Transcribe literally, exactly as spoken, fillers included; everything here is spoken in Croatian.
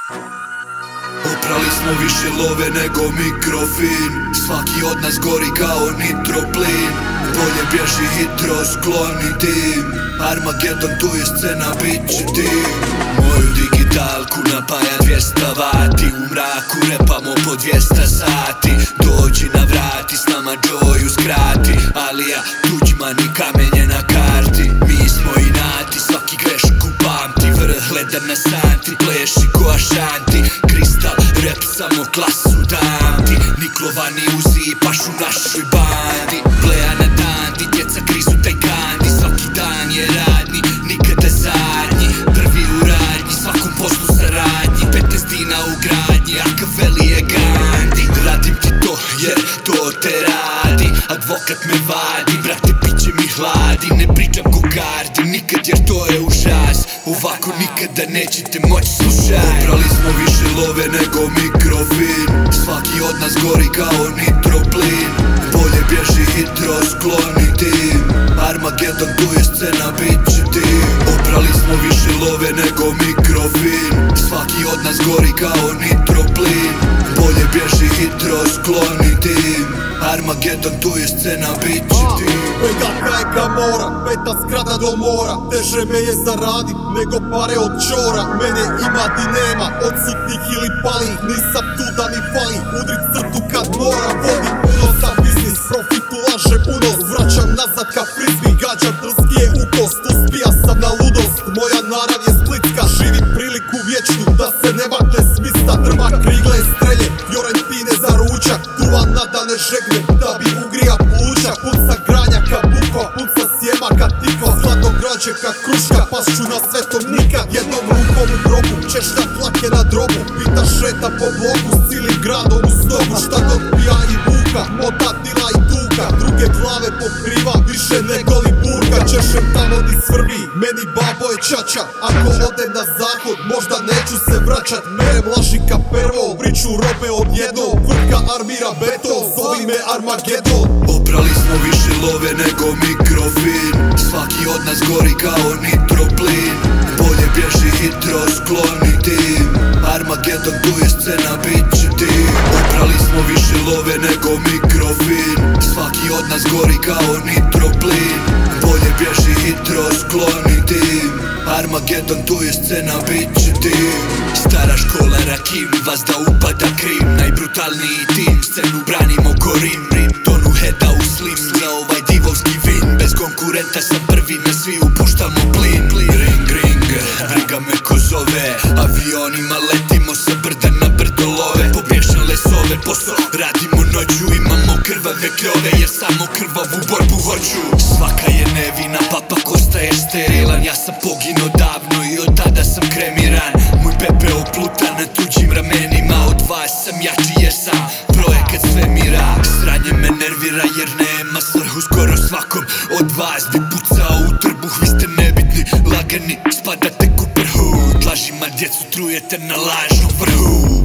Oprali smo više love nego mikrofin. Svaki od nas gori kao nitroplin. Bolje bježi hitro, skloni tim. Armagedon, tu je scena, bit će ti. Moju digitalku napaja dvjesto vati. U mraku repamo po dvjesto sati. Dođi na vrati, s nama Joju skrati. Alija, Tuđman i kamenje na karti. Mi smo inati, svaki grešku pamti. Vrh gleda na santi, pleši ko Ašanti. Kristal, rep samo klasu damti. Niklovani uzi pašu našoj bandi. Bleja na dandi, djeca krizu taj kandi. Svaki dan je radni, nikada zadnji. Prvi u radnji, svakom poslu saradnji. Petestina u gradnji, Akaveli je Gandhi. Radim ti to jer to te radi. Advokat me vadi, brate piće mi hladi. Ne pričam ko gardi, nikad jer to je užas. Ovako nikada nećete moći slušaj. Oprali smo više love nego mikrofin. Svaki od nas gori kao nitroplin. Bolje bježi hitro, skloni tim. Armagedon, tu je scena, bit će ti. Oprali smo više love nego mikrofin. Svaki od nas gori kao nitroplin. Bolje bježi hitro, skloni tim. Armagedon, tu je scena, bit će ti. Pega kajka mora, peta skrata do mora. Teže me je zaradi nego pare od čora. Mene ima ti nema, odsutnih ili palih. Nisam tu da mi fali, udrit crtu kad mora. Vodim puno za biznis, profitu lažem unos. Vraćam nazad ka frisbee, gađam drski je u kost. Uspija sam na ludost, moja narav je splitska. Živim priliku vječnu, da se ne makne s mista. Drva krigle strelje, Fiorentine za ručak. Duva nada ne žegne, da bi ugrija pluća. Puca granja ka bukva, puca sjema ka tikva. Zlato građe ka kruška, pašću na svetom nikad. Jednom rukom u grobu, češlja tlake na drobu. Pita šeta po bloku, s cilim gradom u snogu. Šta god pija i buka, mota dila i tuka. Druge glave pokriva, više nego li burka. Češem tamo di svrbi, meni babo je čača. Ako odem na zahod, možda neću se vraćat. Merem laži ka pervo, priču robe odjednom. Vrka armira beton, zovi me Armagedon. Oprali smo više love nego mikrofin. Svaki od nas gori kao nitroplin. Bolje bježi hitro, skloni tim. Armagedon, tu je scena, bit će ti. Oprali smo više love nego mikrofin. Svaki od nas gori kao nitroplin. Bolje bježi hitro, skloni tim. Armagedon, tu je scena, bit će ti. Stara škola Rakim, vas da upada krim. Najbrutalniji tim, scenu branimo ko Rim. Tonu heda u slim, za ovaj divovski vin. Bez konkurenta sam prvi, na svi upuštamo plin. Ring, ring, briga me ko zove. Avionima letimo sa brda na brdolove. Pobješale sove, posao radimo noću. Imamo krvave krove, jer samo krvavu borbu hoću. Svaka je nevina, papa Kosta je sterilan. Ja sam poginuo davno i od tada sam kremiran. Moj pepeo pluta na tuđim ramenima. Od vas sam jači jer sam projekat svemira. Sranje me nervira jer nema svrhu. Skoro svakom od vas bi pucao u trbuh. Vi ste nebitni, lagani, spadate ku prhu. Lažima djecu trujete na lažnom vrhu.